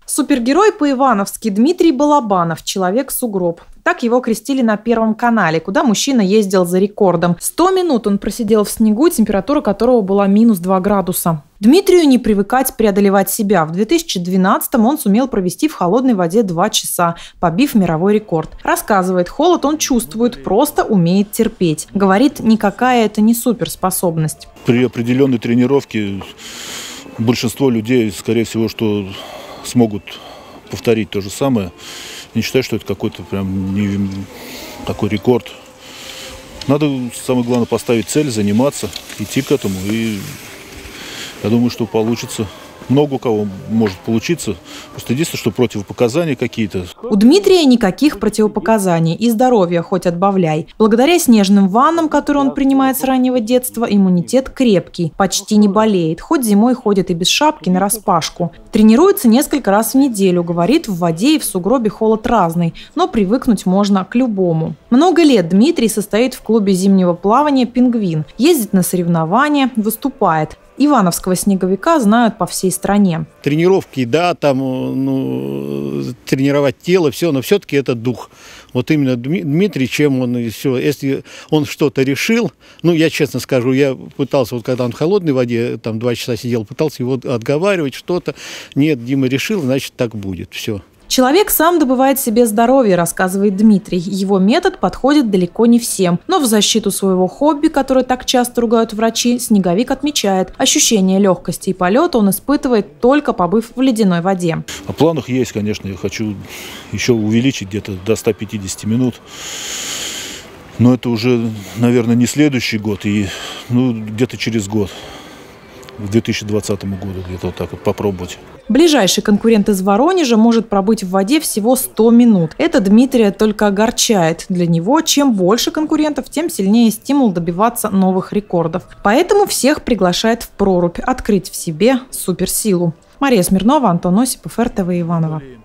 Супергерой по-ивановски Дмитрий Балабанов – человек-сугроб. Так его крестили на Первом канале, куда мужчина ездил за рекордом. 100 минут он просидел в снегу, температура которого была минус 2 градуса. Дмитрию не привыкать преодолевать себя. В 2012-м он сумел провести в холодной воде 2 часа, побив мировой рекорд. Рассказывает, холод он чувствует, просто умеет терпеть. Говорит, никакая это не суперспособность. При определенной тренировке большинство людей, скорее всего, что смогут повторить то же самое. Не считаю, что это какой-то прям такой рекорд. Надо, самое главное, поставить цель, заниматься, идти к этому. И я думаю, что получится. Много у кого может получиться. Просто единственное, что противопоказания какие-то. У Дмитрия никаких противопоказаний. И здоровья хоть отбавляй. Благодаря снежным ваннам, которые он принимает с раннего детства, иммунитет крепкий. Почти не болеет. Хоть зимой ходит и без шапки нараспашку. Тренируется несколько раз в неделю. Говорит, в воде и в сугробе холод разный. Но привыкнуть можно к любому. Много лет Дмитрий состоит в клубе зимнего плавания «Пингвин». Ездит на соревнования, выступает. Ивановского снеговика знают по всей стране. Тренировки, да, там тренировать тело, все, но все-таки это дух. Вот именно Дмитрий, чем он и все. Если он что-то решил, я честно скажу, я пытался, вот когда он в холодной воде, там 2 часа сидел, пытался его отговаривать, что-то. Нет, Дима решил, значит так будет, все. Человек сам добывает себе здоровье, рассказывает Дмитрий. Его метод подходит далеко не всем. Но в защиту своего хобби, которое так часто ругают врачи, снеговик отмечает, ощущение легкости и полета он испытывает, только побыв в ледяной воде. О планах есть, конечно. Я хочу еще увеличить где-то до 150 минут. Но это уже, наверное, не следующий год, и где-то через год. К 2020 году где-то вот так вот попробовать. Ближайший конкурент из Воронежа может пробыть в воде всего 100 минут. Это Дмитрия только огорчает. Для него чем больше конкурентов, тем сильнее стимул добиваться новых рекордов. Поэтому всех приглашает в прорубь открыть в себе суперсилу. Мария Смирнова, Антон Осипов, РТВ Иваново.